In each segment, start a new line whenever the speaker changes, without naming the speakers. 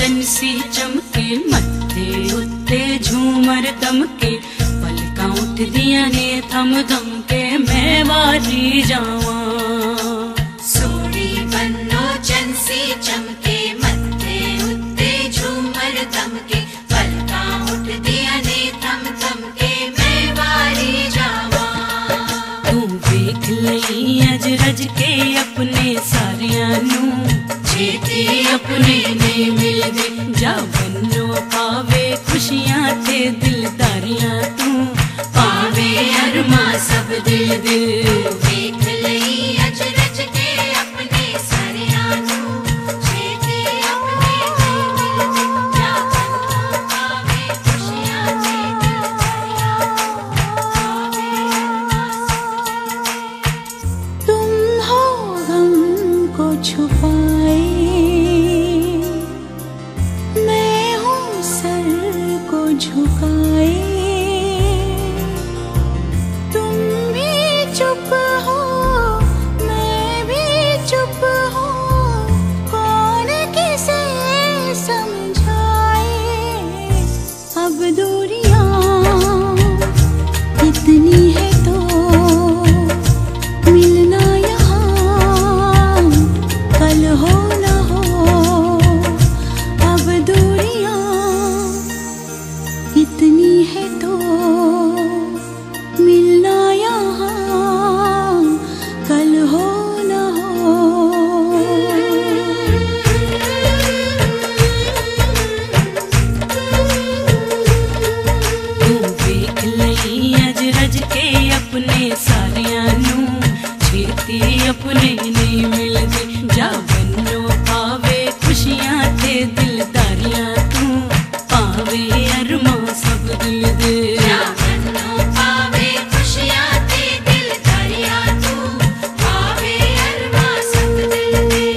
चनसी चमके मत्थे उत्ते झूमर दमके पलकां उठदियां ने थम थम के मैं वारी जावां।
सोनी बन्नो चनसी चमके मत्थे उत्ते झूमर दमके पलकां उठदियां ने थम थम के मैं वारी जावां।
तू वेख लई अज रज के अपने सारियां नूं छेती अपने नहीं मिलदे जा बन्नो पावे खुशियां ते दिलदारियां तू पावे अरमां सब दिल दे।
देख लई अज रज के अपने सारियां नूं छेती अपने नहीं मिलदे जा बन्नो पावे खुशियां ते दिलदारियां पावे अरमां सब दिल दे।
तुम हो गम को छुपाए मैं हूँ सर को झुकाए। तुम भी चुप हो मैं भी चुप हूँ कौन किसे समझाए। अब दूरियां इतनी है तो मिलना यहाँ कल हो न हो। अब दूरियां इतनी है तो मिलना यहाँ कल हो न हो।
तू वेख लई अज रज के अपने सारियां नूं छेती अपने नहीं मिलदे जा बन्नो पावे खुशियां ते दिलदारियां तू पावे अरमां सब दिल दे।
जा बन्नो पावे खुशियां ते दिलदारियां तू पावे अरमां सब दिल दे।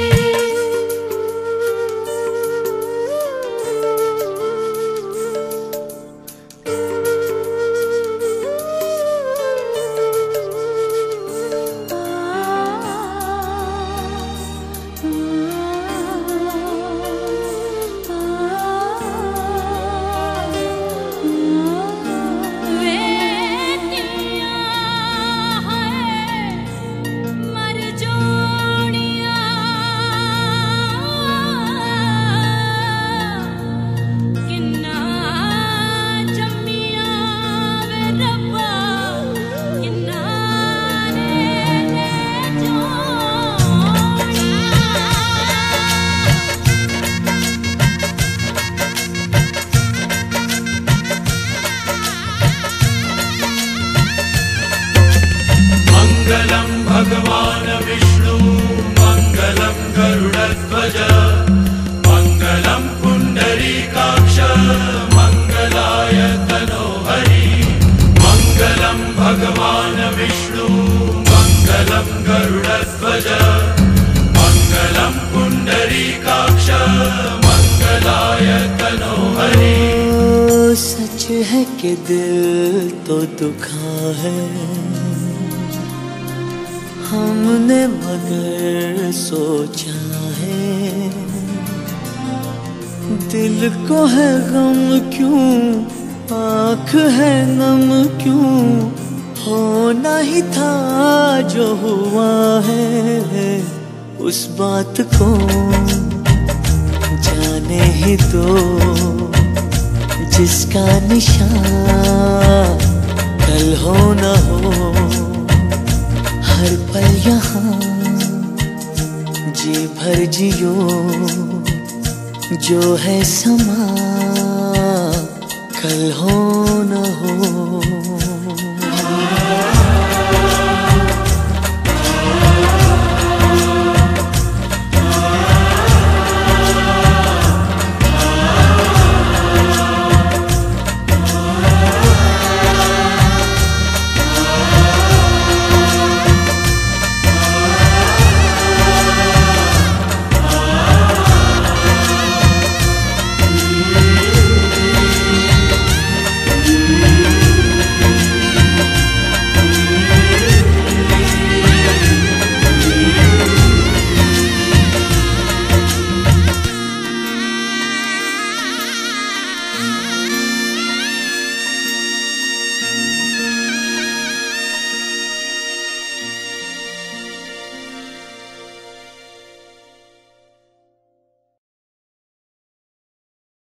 मंगलम भगवान विष्णु मंगलम गरुड़ध्वज मंगलम पुंडरीकाक्ष मंगलाय तनोहरि। मंगलम भगवान विष्णु मंगलम गरुड़ध्वज मंगलम पुंडरीकाक्ष मंगलाय तनोहरि।
सच है कि दिल तो दुखा है हमने मगर सोचा है। दिल को है गम क्यों आँख है नम क्यों होना ही था जो हुआ है। उस बात को जाने ही दो जिसका निशान कल हो न हो। हर पल यहाँ जी भर जियो जो है समा कल हो न हो।